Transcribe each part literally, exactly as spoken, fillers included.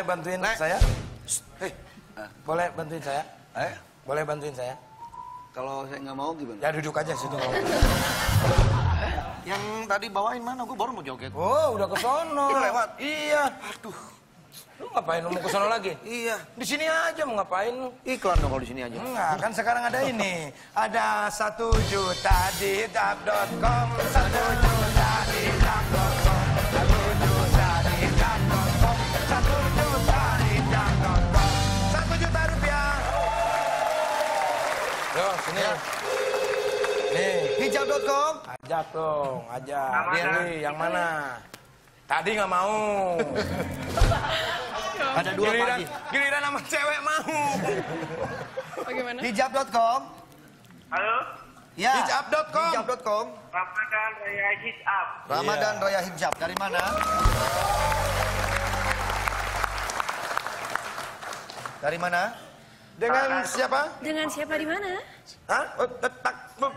bantuin Nek. saya? Hei, Boleh bantuin saya? eh, Boleh bantuin saya? kalau saya nggak mau gimana? Ya duduk aja situ. Yang tadi bawain mana? Gue baru mau joget. Oh, udah ke sono. Udah lewat? Iya. Aduh, Lu ngapain lu mau ke sono lagi? iya. Di sini aja mau ngapain lu? Iklan dong kalau di sini aja. Enggak, kan sekarang ada ini. Ada satu juta di hitap dot com, satu juta di hitap dot com, satu juta di hitap dot com, satu juta di hitap dot com, satu juta rupiah. Yo, sini. Nih, hijab dot com. ajak dong, ajak. Pilih yang mana? Tadi nggak mau. Ada dua Giliran, pagi. giliran sama cewek mau. Bagaimana? hijab dot com. Halo, Ya. hijab dot com. hijab dot com. Ramadan Raya Hijab. Ramadan Iya. Raya Hijab. Dari mana? Dari mana? Dengan siapa? Dengan siapa di mana? Hah? Oh, tetak.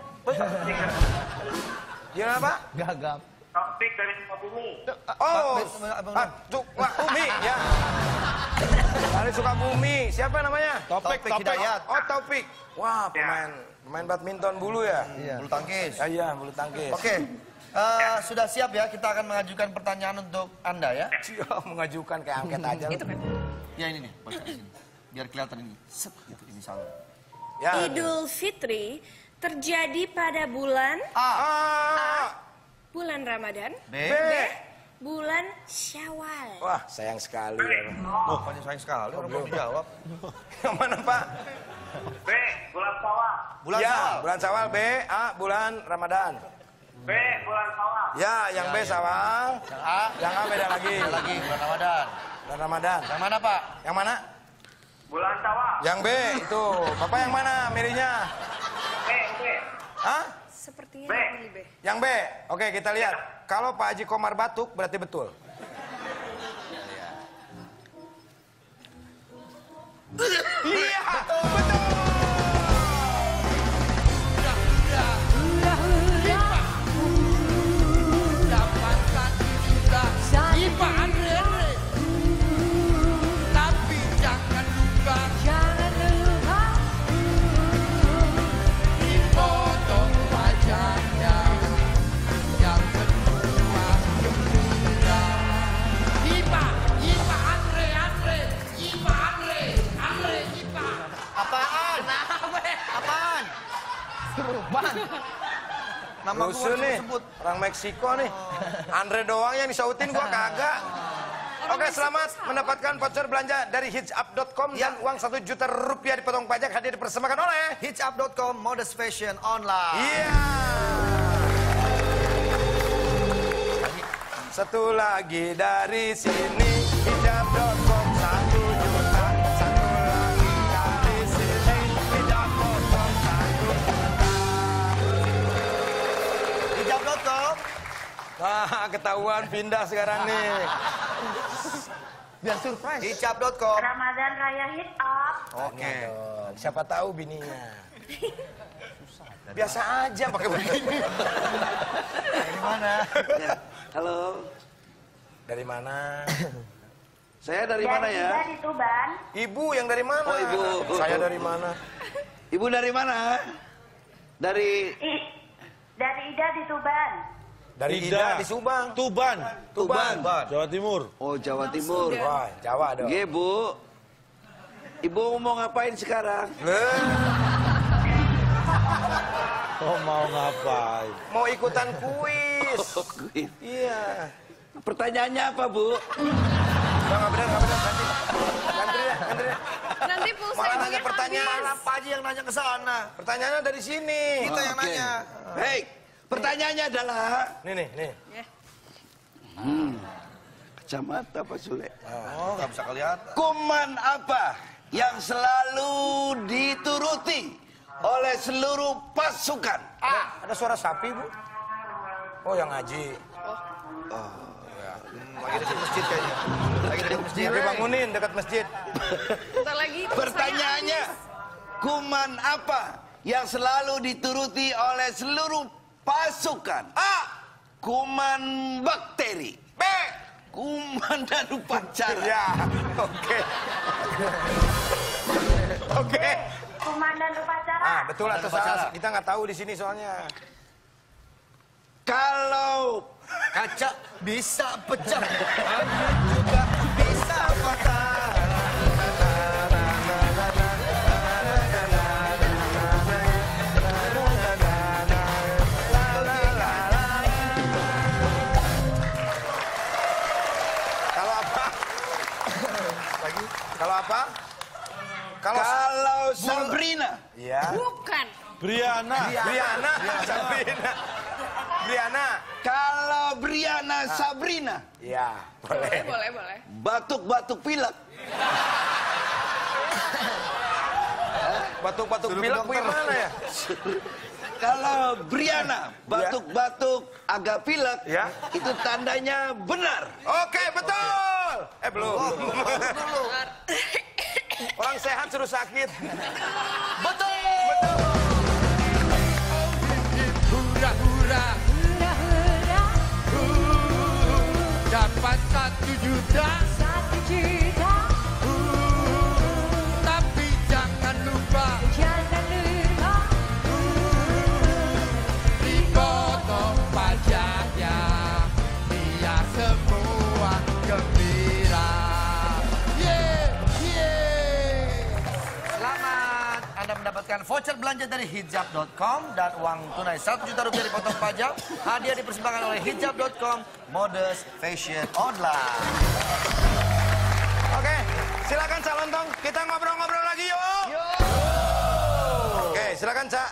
Gimana apa? Gagap. Topik dari Sukabumi. Oh, Abang- ah, Sukabumi ya. Dari Sukabumi. Siapa namanya? Topik, Hidayat. Oh, Taufik. Wah, pemain pemain badminton bulu ya? Iya. Bulu tangkis. Ya, iya, bulu tangkis. Oke. Eh, sudah siap ya? Kita akan mengajukan pertanyaan untuk Anda ya. Dia mengajukan kayak angket aja. lu. Itu kan. Ya ini nih, baca di sini. Biar kelihatan ini. Set gitu ini salah. Ya. Idul Fitri terjadi pada bulan A. Ah, bulan Ramadan, B. B. bulan Syawal. Wah, sayang sekali. ya. Oh, banyak sayang sekali orang belum dijawab. Yang mana, Pak? B. Bulan Sawal. Bulan ya, Sawal. bulan Syawal. B. A. Bulan Ramadan. B. Bulan Sawal. Ya, yang B Syawal. Yang A. Yang A beda lagi. Ada lagi bulan Ramadan. Bulan Ramadan. Yang mana Pak? Yang mana? Bulan Sawal. Yang B itu. Bapak yang mana milihnya? B. B. Hah? Sepertinya B. yang pilih B. Yang B. Oke, kita lihat. Kalau Pak Haji Komar batuk berarti betul. Iya, betul. Tapi jangan lupa, jangan lupa dipotong wajahnya yang kedua gembira. Ipa, Ipa Andre, Andre, Ipa Andre, Andre, Ipa. Apaan? Apaan? Ban. Nama gua Rusuh nih, disebut. orang Meksiko nih. Andre doang yang disautin, gua kagak. Oke, selamat mendapatkan voucher belanja dari hijab dot com dan uang satu juta rupiah dipotong pajak hadir dipersembahkan oleh hijab dot com Modest Fashion Online. Iya. Satu lagi dari sini hijab dot com satu juta. Satu lagi dari sini hijab dot com satu juta. hijab dot com. Wah, ketahuan pindah sekarang nih. Biar surprise. hijab dot com. Ramadan Raya Hijab. Oke. Dong, siapa tahu bininya. Biasa aja pakai begini. Dari mana? Ya, halo, Dari mana? saya dari mana ya? Dari Tuban. Ibu yang dari mana? Oh, ibu. Saya dari mana? Ibu dari mana? Dari I, dari Ida di Tuban. Dari Ida di Subang. Tuban, Tuban. Jawa Timur. Oh Jawa Timur. Wah, Jawa dong. Nggih, Bu. Ibu mau ngapain sekarang? Leh, Oh mau ngapain? mau ikutan kuis. Oh, kuis. Iya. Pertanyaannya apa, Bu? Udah nggak bener, nggak bener. Ganti. Ganti ya, ganti ya. Nanti pulsa Malah ibunya nanya pertanyaan habis. Apa aja yang nanya ke sana? Pertanyaannya dari sini. Kita yang Oke. nanya. Baik, pertanyaannya adalah Nih, nih, nih. Ya. kacamata Pak Sule. Oh, nggak bisa kelihatan. Kuman apa yang selalu dituruti oleh seluruh pasukan? Ah, ada suara sapi, Bu. Oh, yang ngaji. Lagi dekat masjid kayaknya. Lagi dekat masjid. Tapi bangunin dekat masjid. Bentar lagi. pulsanya Pertanyaannya, habis. kuman apa yang selalu dituruti oleh seluruh pasukan? A. Kuman bakteri. B. Komandan upacara. Ya, oke. Oke. Komandan upacara. Ah, betul atau Upacara. salah? Kita nggak tahu di sini soalnya. Kalau Kaca bisa pecah. juga bisa patah. Kalau apa? Lagi? Kalau apa? Kalau Kalau Sabrina. Iya. Bukan. Briana. Briana, Sabrina. Briana. Kalau Briana Sabrina. Iya, boleh. Boleh, boleh. Batuk-batuk pilek. Batuk-batuk Suruh pilek ke dokter. gimana ya? Kalau Briana batuk-batuk agak pilek, Ya. itu tandanya benar. Oke, betul. Eh, belum. Orang sehat suruh sakit. Betul. Hura hura, Hura hura, uh, dapat satu juta. satu juta. Tapi jangan lupa Jangan lupa. dipotong pajaknya. Biar semua gembira. Yeah, yeah. Selamat, Anda mendapatkan voucher belanja dari hijab dot com dan uang tunai satu juta rupiah dipotong pajak. Hadiah dipersembahkan oleh hijab dot com, modest fashion online. Oke, silakan Cak Lontong. Kita ngobrol-ngobrol lagi yuk. Oke, silakan Cak.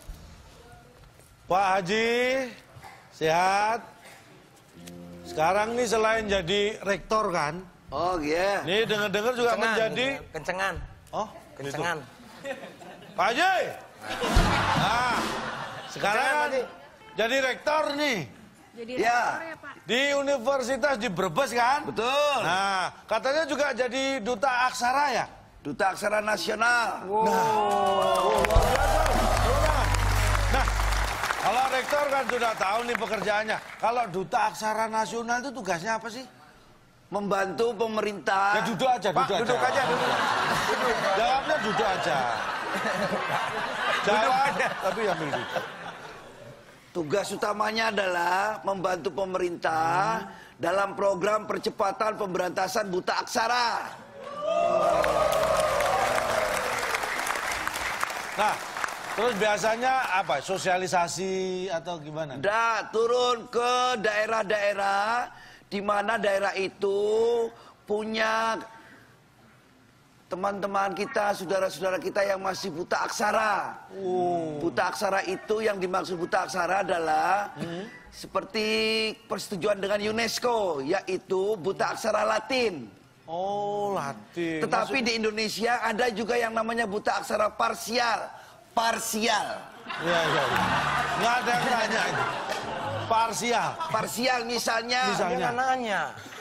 Pak Haji, sehat. Sekarang nih selain jadi rektor kan, Oh iya. nih dengar-dengar juga menjadi... kencengan. Oh, Kencengan. Pak Haji. Nah, sekarang Kencengan, kan Pak Haji. jadi rektor nih Jadi Ya. rektor ya, Pak. di universitas di Brebes kan. Betul. Nah, katanya juga jadi duta aksara ya. Duta Aksara Nasional. Nah, kalau rektor kan sudah tahu nih pekerjaannya. Kalau duta aksara nasional itu tugasnya apa sih? Membantu pemerintah. Ya duduk aja, Pak, duduk, duduk aja, duduk. Jawabnya duduk aja. Jawab, tapi ambil duduk. Tugas utamanya adalah membantu pemerintah dalam program percepatan pemberantasan buta aksara. Nah, terus biasanya apa? Sosialisasi atau gimana? Da, turun ke daerah-daerah di mana daerah itu punya teman-teman kita, saudara-saudara kita yang masih buta aksara. Buta aksara itu yang dimaksud buta aksara adalah seperti persetujuan dengan UNESCO, yaitu buta aksara Latin. Oh, Latin. Tetapi di Indonesia ada juga yang namanya buta aksara parsial. Parsial. Iya, iya, iya. Nggak ada yang nanya itu. Parsial. Parsial misalnya. Misalnya. Nanya.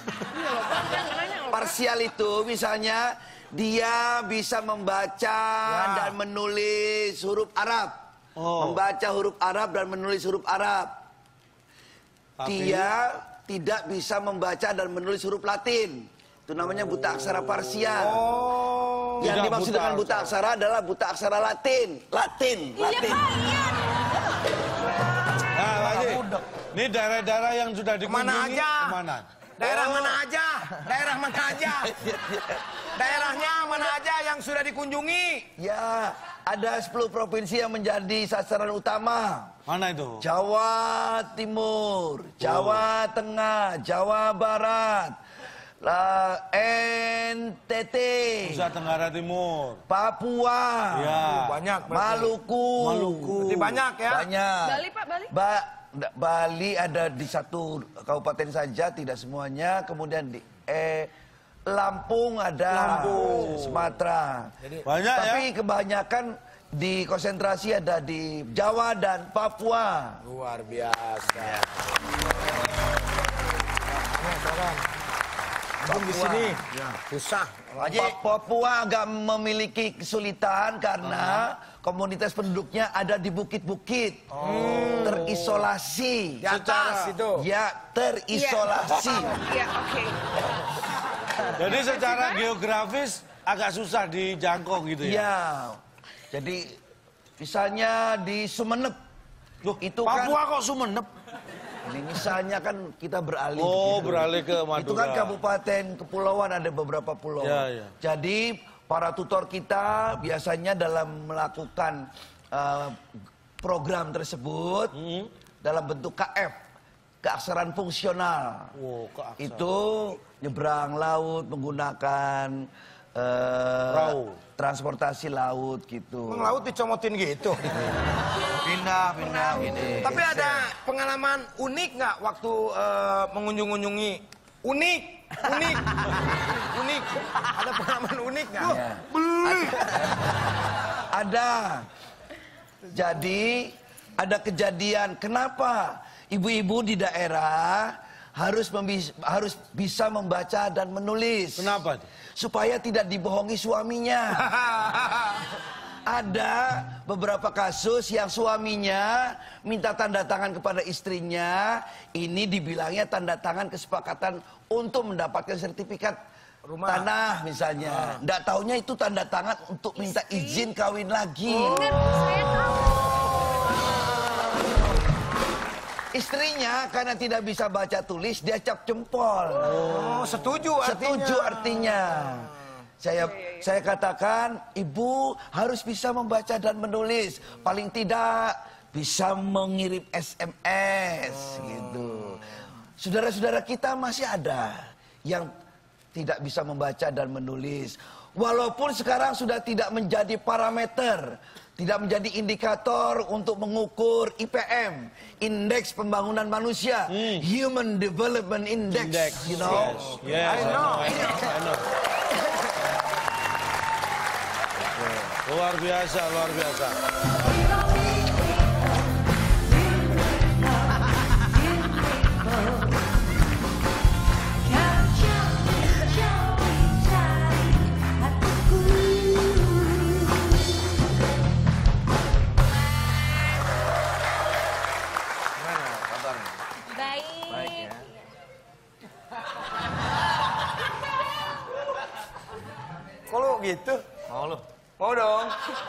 Parsial itu misalnya dia bisa membaca dan menulis huruf Arab. Oh. Membaca huruf Arab dan menulis huruf Arab. Tapi- Dia tidak bisa membaca dan menulis huruf Latin. Itu namanya buta aksara parsial. Oh. Yang Tidak dimaksud buta dengan buta aksara adalah buta aksara Latin. Latin, Iya, Latin. Pak. Iya. Nah, Pak Haji, ini daerah-daerah yang sudah Kemana dikunjungi, aja? kemana? Daerah mana aja? Daerah mana aja? Daerahnya mana aja yang sudah dikunjungi? Ya, ada sepuluh provinsi yang menjadi sasaran utama. Mana itu? Jawa Timur, Jawa Tengah, Jawa Barat, lah N T T, Nusa Tenggara Timur. Papua, Ya. Banyak. berarti. Maluku. Maluku. Berarti banyak ya? Banyak. Bali, Pak, Bali. Ba- da- Bali ada di satu kabupaten saja, tidak semuanya. Kemudian di eh, Lampung ada, Lampung. Sumatera. Banyak ya? Tapi kebanyakan di konsentrasi ada di Jawa dan Papua. Luar biasa. di sini. Susah. Haji, Pa- Papua agak memiliki kesulitan karena komunitas penduduknya ada di bukit-bukit. Terisolasi. Di atas itu. Ya, terisolasi. Iya, oke. Jadi secara geografis agak susah dijangkau gitu ya. Ya. Jadi misalnya di Sumenep. Loh, itu Papua kan kok Sumenep? ini misalnya kan kita beralih. Oh, gitu. beralih ke Madura. Itu kan kabupaten kepulauan, ada beberapa pulau. Ya, ya. Jadi para tutor kita biasanya dalam melakukan uh, program tersebut Hmm. dalam bentuk K F, keaksaraan fungsional. Wow, keaksaraan. Itu nyebrang laut menggunakan uh, Perahu. transportasi laut gitu. Emang laut dicomotin gitu. pindah, pindah gini. Tapi ada pengalaman unik nggak waktu eh, mengunjung-unjungi? Unik, unik, unik. Ada pengalaman unik nggak? Ya. Ada. Jadi ada kejadian. Kenapa ibu-ibu di daerah harus membis- harus bisa membaca dan menulis? Kenapa? Supaya tidak dibohongi suaminya. Ada beberapa kasus yang suaminya minta tanda tangan kepada istrinya. Ini dibilangnya tanda tangan kesepakatan untuk mendapatkan sertifikat Rumah. tanah misalnya. Nggak taunya itu tanda tangan untuk minta izin kawin lagi. Bener, saya tahu. Istrinya karena tidak bisa baca tulis dia cap jempol. Oh, setuju artinya. Setuju artinya. Saya saya katakan ibu harus bisa membaca dan menulis. Paling tidak bisa mengirim S M S gitu. Saudara-saudara kita masih ada yang tidak bisa membaca dan menulis. Walaupun sekarang sudah tidak menjadi parameter, tidak menjadi indikator untuk mengukur I P M, Indeks Pembangunan Manusia, Human Development Index, Index. you know. Yes, I know. I know. I know. Luar biasa, luar biasa. Gimana kabarnya? Baik. Baik ya. Kok lu gitu? Mau lu? Mau dong.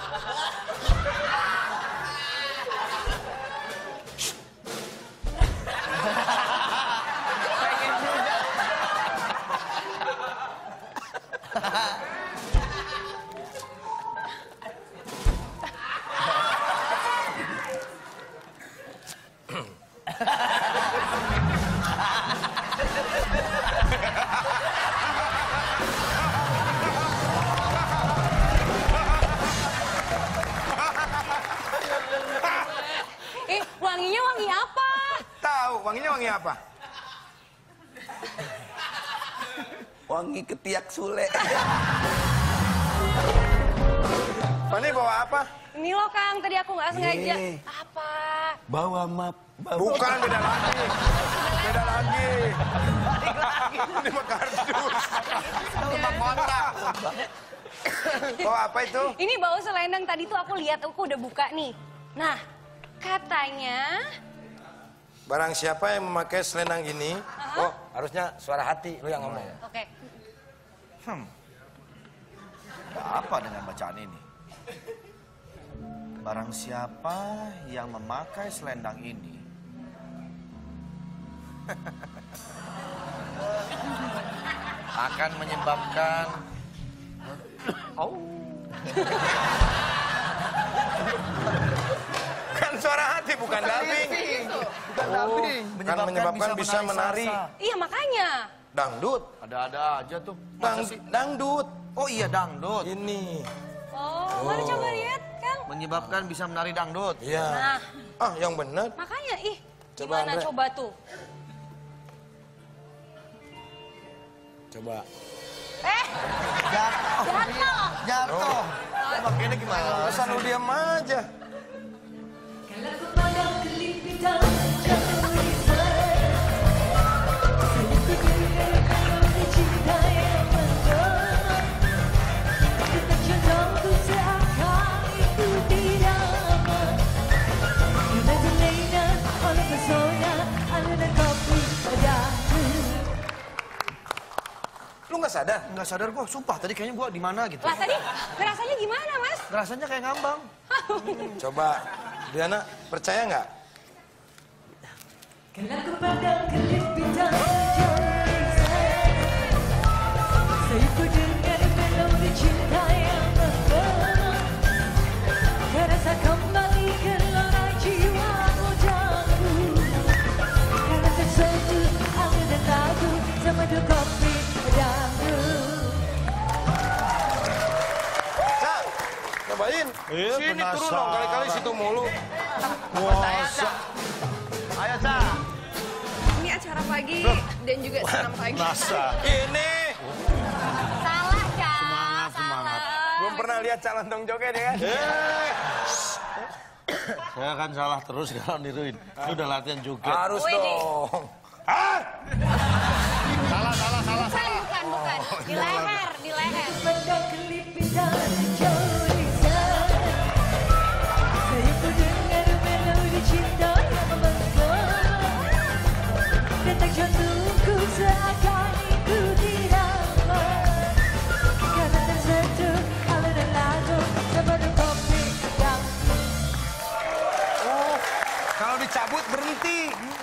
Eh, wanginya wangi apa? Tahu, wanginya wangi apa? Wangi ketiak Sule. Fani bawa apa? Ini loh Kang, tadi aku nggak sengaja. Nih. Apa? Bawa map. Bawa Bukan, beda lagi. Beda lagi. Ini mah kardus. Cuma kontak. Bawa apa itu? Ini bau selendang tadi tuh aku lihat, aku udah buka nih. Nah, katanya Barang siapa yang memakai selendang ini, oh harusnya suara hati lu yang ngomong. oke. Ada apa dengan bacaan ini? Barang siapa yang memakai selendang ini akan menyebabkan Kan suara hati bukan dubbing. bukan dubbing, Kan menyebabkan bisa menari. salsa. Iya makanya. Dangdut. Ada-ada aja tuh. Dang, Masa sih? dangdut. Oh iya dangdut. Ini. Oh, mana coba lihat Kang. Menyebabkan bisa menari dangdut. Iya. Nah, Ah, yang benar. makanya ih. Coba, Gimana Andre. coba tuh? Coba. Eh, jatuh. Jatuh. Coba ini gimana? Masa lu diam aja? Kalau ku pandang kelipit dalam jauh di sana, sedikit cinta. sadar? Nggak sadar gue, sumpah tadi kayaknya gue di mana gitu. Lah tadi ngerasanya gimana, Mas? Rasanya kayak ngambang. Coba, Diana, percaya nggak? Karena ku pandang kelip bintang saya ku dengar melodi cinta yang menggema. Terasa kembali gelora jiwa mudaku. Karena tersentuh angin dan lagu semadu kopi dangdut. Sa, cobain. Iya, Sini turun penasaran. dong, kali-kali situ mulu. Masa. Ayo, Sa. Ini acara pagi dan juga senam pagi. Masa. Ini, Salah, Kak. Semangat, Salah. semangat. belum pernah lihat calon dong joget ya kan? Eh. Saya akan salah terus kalau niruin. Ini udah latihan juga. Harus Wih, dong. Salah, salah, salah. Bukan, bukan, bukan. Di leher, di leher. Pandang kelip bintang jauh di sana. Saya ku dengar melodi cinta yang menggema. Detak jantungku seakan ikuti nama. Karena tersentuh alunan lagu semadu kopi dangdut. Oh, kalau dicabut berhenti.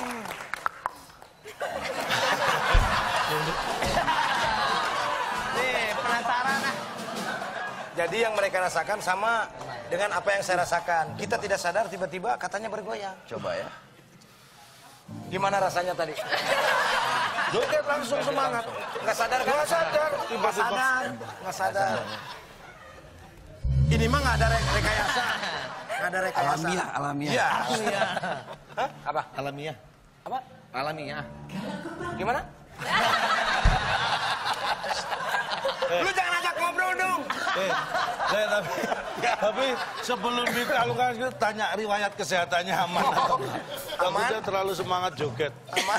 Nih, penasaran ah. Jadi yang mereka rasakan sama dengan apa yang saya rasakan. Kita tidak sadar tiba-tiba katanya bergoyang. Coba ya. Gimana rasanya tadi? Joget langsung semangat. Nggak sadar kan? Nggak sadar. Nggak sadar. Nggak sadar. Ini mah nggak ada re- rekayasa. Nggak ada rekayasa. Alamiah, alamiah. Iya. Hah? Apa? Alamiah. Apa? Alamiah. Gimana? Lu jangan ajak ngobrol dong. Eh, eh, tapi, tapi sebelum dikalungkan itu tanya riwayat kesehatannya aman atau enggak. Aman? Takutnya terlalu semangat joget. Aman.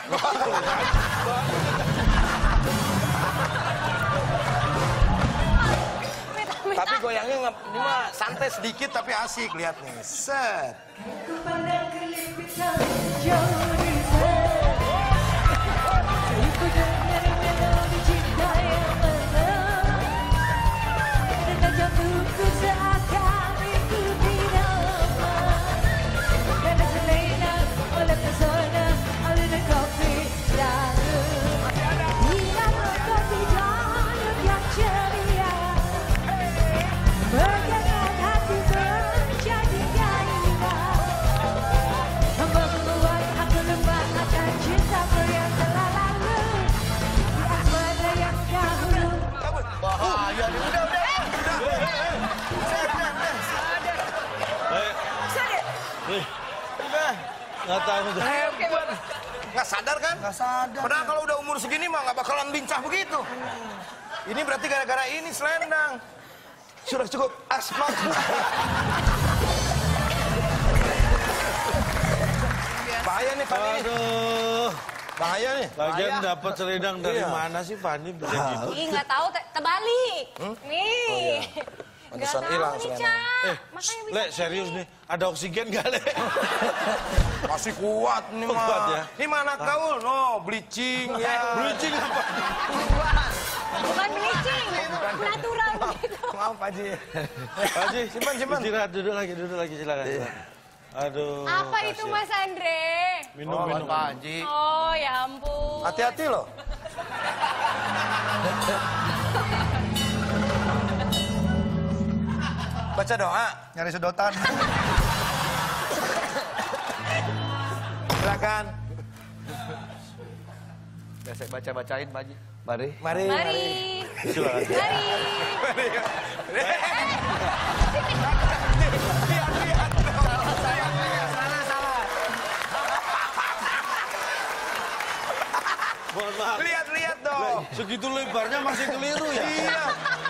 Tapi goyangnya nggak, ini mah santai sedikit tapi asik lihat nih. Set. Ku pandang kelip bintang jauh di sana. Saya ku dengar melodi cinta yang menggema. Detak jantungku seakan ikuti nama. Karena terlena oleh pesona alunan kopi dangdut. Irama kopi dangdut yang ceria. Bergerak hati menjadi gairah. Membuat aku lupa akan cintaku yang telah lalu. Di asmara yang dahulu. Bahaya nih, udah, udah. Eh, nggak tahu tuh. Hebat. Nggak sadar kan? Nggak sadar. Padahal kalau udah umur segini mah nggak bakalan bincang begitu. Ini berarti gara-gara ini selendang. Sudah cukup asmat. Bahaya nih Fanny ini. Aduh. Bahaya nih. Lagian dapat selendang dari Iya. mana sih Fanny bisa gitu? Ih, nggak tahu, te- terbalik. Nih. Nggak Pantesan tahu hilang nih, selendang. Cak. Eh, Makanya bisa Le, serius nih. Ada oksigen gak, Le? Masih kuat nih mah. Kuat ya? Ini mana gaul? No, bleaching ya. Bleaching apa? bukan bleaching, natural gitu. Maaf Pak Haji. Pak Haji, Simpan, simpan. Istirahat, duduk lagi, duduk lagi, silakan. silakan. Aduh. Apa itu kasihan. Mas Andre? Minum, Oh, minum. Pak Haji. Oh, ya ampun. Hati-hati loh. Baca doa, nyari sedotan. Silakan. Udah saya baca-bacain, Pak Haji. Mari. Mari. Mari. Silakan. Mari. Mohon maaf. Lihat-lihat dong. Segitu lebarnya masih keliru ya? Iya.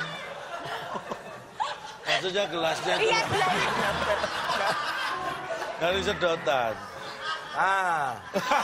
Maksudnya gelasnya itu Lihat, lihat. dari sedotan. Ah.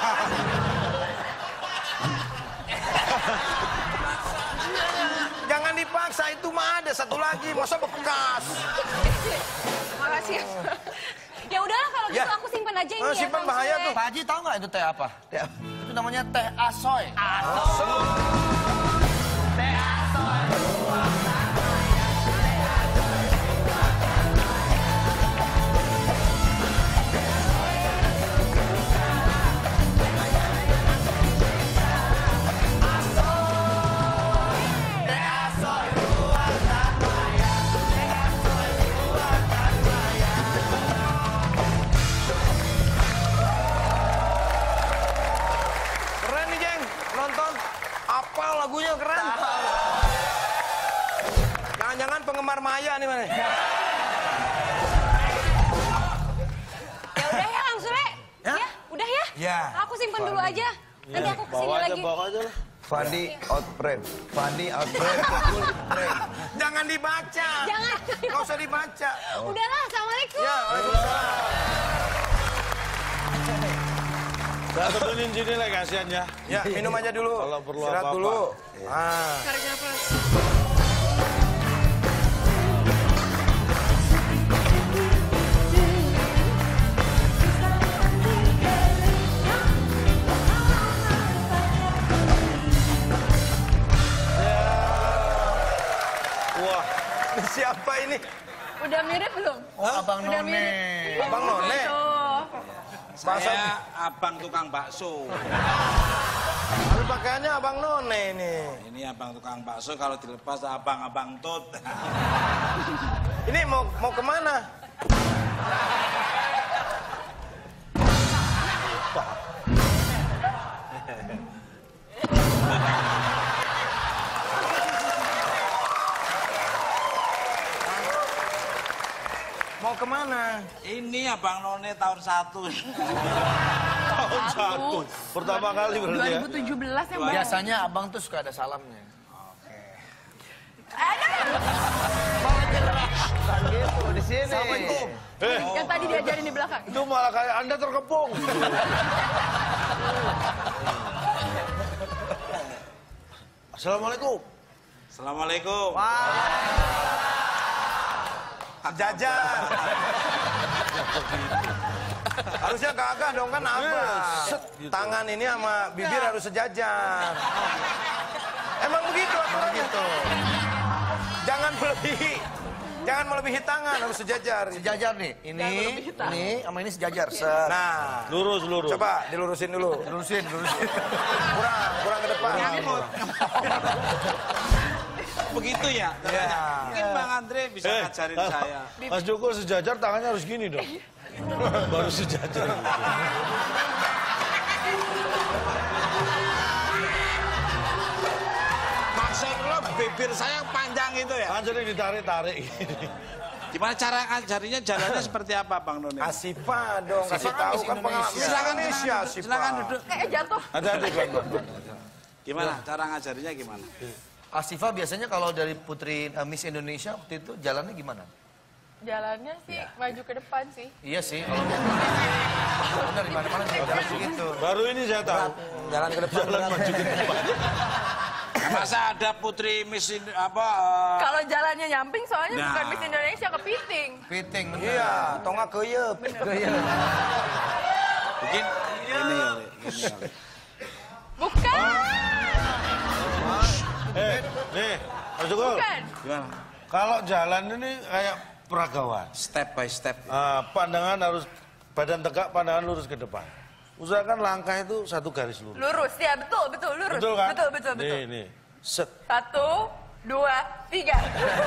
Jangan dipaksa, itu mah ada satu lagi, masa bekas. Makasih ya. Ya udahlah kalau gitu Ya. aku simpan aja ini Oh, ya. simpan, Kang bahaya Sule. tuh. Pak Haji tahu nggak itu teh apa? Ya. Itu namanya teh asoy. Teh asoy. Keren nih, Jeng. Nonton. Apa lagunya keren. Jangan-jangan penggemar Maya nih, mana? Ya udah ya, Kang Sule. Ya? Ya, udah ya. Ya. Aku simpen dulu aja. Nanti aku kesini Bawa aja, lagi. bawa aja lah. Fandi out frame. Fandi out frame. Full frame. Jangan dibaca. Jangan. Nggak usah dibaca. Udahlah, Assalamualaikum. Ya, waalaikumsalam. Saya temenin sini lah kasihan ya. Ya, minum aja dulu. Kalau perlu Istirahat apa-apa. dulu. Ah. Tarik nafas. Wah, Siapa ini? Udah mirip belum? Oh, Abang Udah None. mirip. Abang None. Tuh. Saya abang tukang bakso. Lalu pakaiannya Abang None ini. Ini abang tukang bakso, kalau dilepas abang-abang tut. Ini mau mau kemana? Mau kemana? Ini abang None tahun satu. tahun satu. Pertama kali berarti ya. dua ribu tujuh belas yang baru. Biasanya abang tuh suka ada salamnya. Gitu, di sini. Assalamualaikum. Eh, Yang tadi diajarin di belakang. itu malah kayak Anda terkepung. Assalamualaikum. Assalamualaikum. Sejajar. Harusnya gagah dong kan apa? Tangan ini sama bibir harus sejajar. Emang begitu aturan gitu. Jangan melebihi. Jangan melebihi tangan, harus sejajar. Sejajar nih. Ini, ini, sama ini sejajar. Set. Nah, Lurus, lurus. coba dilurusin dulu. Lurusin, lurusin. Kurang, kurang ke depan. Begitu ya? Ya. Mungkin Bang Andre bisa Eh, ngajarin saya. Mas Joko sejajar tangannya harus gini dong. Baru sejajar. Maksud lo bibir saya panjang itu ya? Kan sering ditarik-tarik gini. Gimana cara ngajarinya, jalannya seperti apa Bang None? Asifa dong, kasih tahu kan pengalaman. Silakan, Indonesia, silakan, Asifa. silakan duduk. Eh, jatuh. Hati-hati pelan-pelan. Gimana cara ngajarinya gimana? Asifa biasanya kalau dari Putri uh, Miss Indonesia waktu itu jalannya gimana? Jalannya sih maju ke depan sih. Iya sih. Kalau benar di mana-mana juga Gitu. Baru ini saya tahu. Jalan ke depan. Jalan maju ke depan. Masa ada Putri Miss In- apa? eh, Kalau jalannya nyamping soalnya Nah. bukan Miss Indonesia kepiting. Piting, bener. Iya, tonga keyep. Gaya. Mungkin ini kali, ini kali. Bukan. Eh, nih, Mas Joko. Bukan. Gimana? Kalau jalan ini kayak peragawan. Step by step. Ah, pandangan harus badan tegak, pandangan lurus ke depan. Usahakan langkah itu satu garis lurus. Lurus ya, betul, betul, lurus. Betul kan? Betul, betul, betul. Nih, nih. Set. Satu, dua, tiga.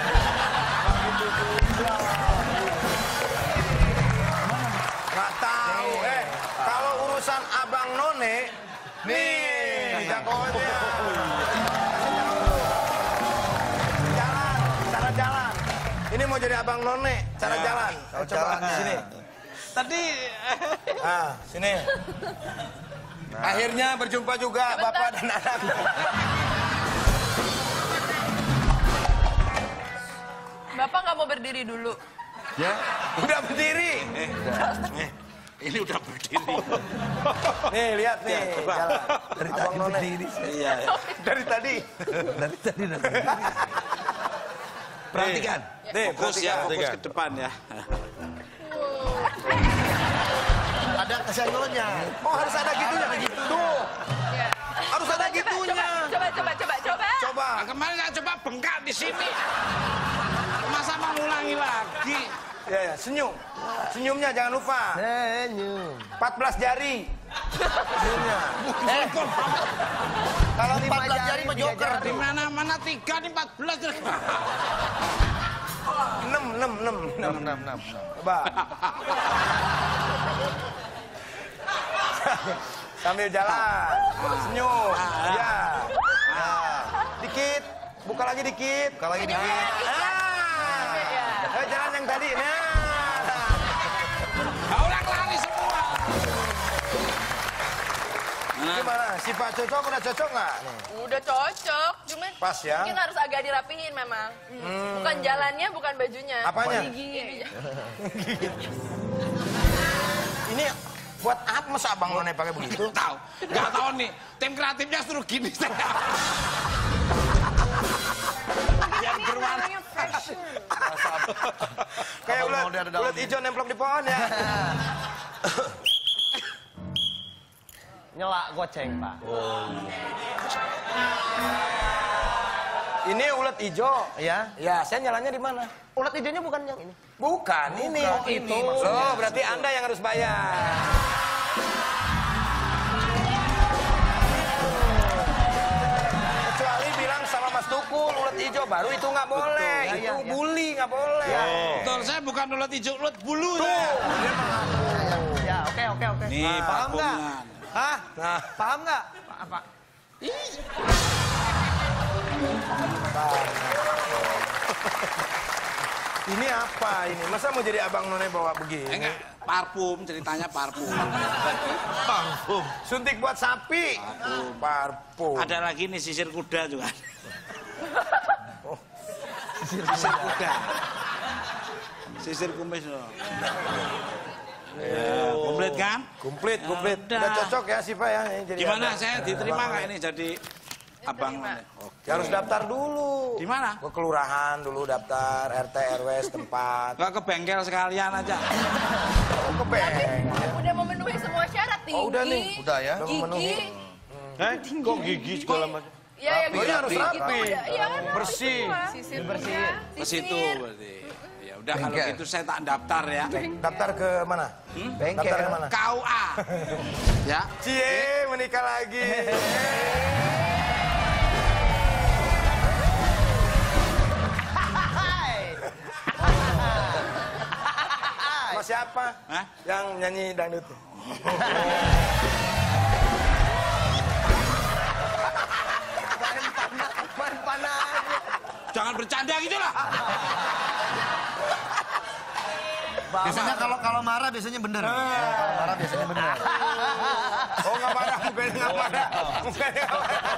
Nggak tahu, eh. Kalau urusan Abang None, nih, jagoannya. Jalan, cara jalan. Ini mau jadi Abang None, cara jalan. Kalau coba jalannya. sini. Tadi Ah, sini. Akhirnya berjumpa juga bapak dan anak. Bapak nggak mau berdiri dulu. Ya, udah berdiri. ini udah berdiri. Nih, lihat nih. coba. Jalan. Dari Abang tadi None. berdiri. Iya. Dari tadi. Dari tadi nanti. Perhatikan. Nih, Fokus ya, fokus perhatikan. ke depan ya. Ada kesenggolnya. Oh, harus ada gitunya. Tuh. Ya. Harus ada Coba, gitunya. Coba, coba, coba, coba. Coba. Angkat kemarin saya coba bengkak di sini. Masa mau ngulangi lagi? Ya, ya, senyum. Senyumnya jangan lupa. Senyum. empat belas jari. Senyumnya. Eh, Kalau empat belas jari mah joker. Di mana-mana tiga nih empat belas. enam, enam, enam, enam, enam, enam. Coba. Sambil jalan. Senyum. Ya. Nah, dikit. Buka lagi dikit. Buka lagi dikit. Ah. Eh, jalan yang tadi. Nah. Orang lari semua. Gimana? Sifat cocok udah cocok nggak? Udah cocok, cuman Pas ya? mungkin harus agak dirapihin memang. Hmm. Bukan jalannya, bukan bajunya. Apanya? Gigi. Ini buat apa masa abang None pakai begitu? Tahu. Nggak tahu nih. Tim kreatifnya suruh gini. Yang berwarna. Kayak Abang ulat, None ada dalam ulat hijau nemplok di pohon ya. Nyelak goceng, Pak. Ini ulat hijau. Iya. Ya, saya nyalanya di mana? Ulat hijaunya bukan yang ini. Bukan, ini. Oh, itu. Oh, berarti Anda yang harus bayar. Kecuali bilang sama Mas Tukul ulat hijau baru itu nggak boleh. Betul. Itu Ya, ya, ya. bully nggak boleh. Betul, saya bukan ulat hijau, ulat bulu. Tuh. saya. Ya, oke, oke, oke. Nih, Nah, paham nggak? parfumnya. Hah? Nah, Paham nggak? Apa? ini apa ini? Masa mau jadi abang None bawa Eh, begini? enggak, parfum, ceritanya parfum. Parfum. Suntik buat sapi. Parfum. Ada lagi nih sisir kuda juga. Sisir kuda. Sisir kumis loh. Ya, komplit kan? Komplit, komplit. Ya, Udah udah. cocok ya Siva ya. ini jadi Gimana abang. saya diterima Abang nggak None. ini jadi abang None? Oke. Ya, harus daftar dulu. Di mana? Ke kelurahan dulu daftar, R T R W setempat. Nggak ke bengkel sekalian aja. Oh, ke bank. Udah memenuhi semua syarat tinggi. Oh, udah nih. Udah ya? Udah Gigi. memenuhi. Eh, kok gigi segala macam? Ya, ya, Oh, ini harus gigi. rapi. Udah, iya kan? Bersih. Sisir Bersih. punya, Ke situ sisir. berarti. Ya udah kalau Bengkel. gitu saya tak daftar ya. Daftar ke mana? Bengkel. Daftar ke mana? K U A. Ya. Cie, menikah lagi. Sama siapa? Hah? Yang nyanyi dangdut. Main panah aja. Jangan bercanda gitu lah. Biasanya kalau kalau marah biasanya bener. Ya, kalau marah biasanya bener. Oh, nggak marah, mukanya nggak marah. Mukanya nggak marah.